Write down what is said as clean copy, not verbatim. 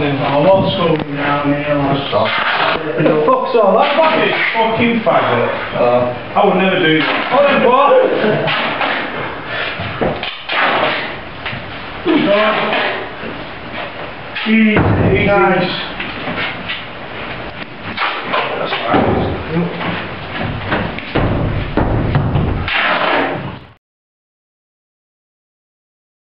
morning. I want something now, Neil. Stop. What the fuck's all that? Fucking fucking faggot. I would never do that. Oh, then what? Easy, nice.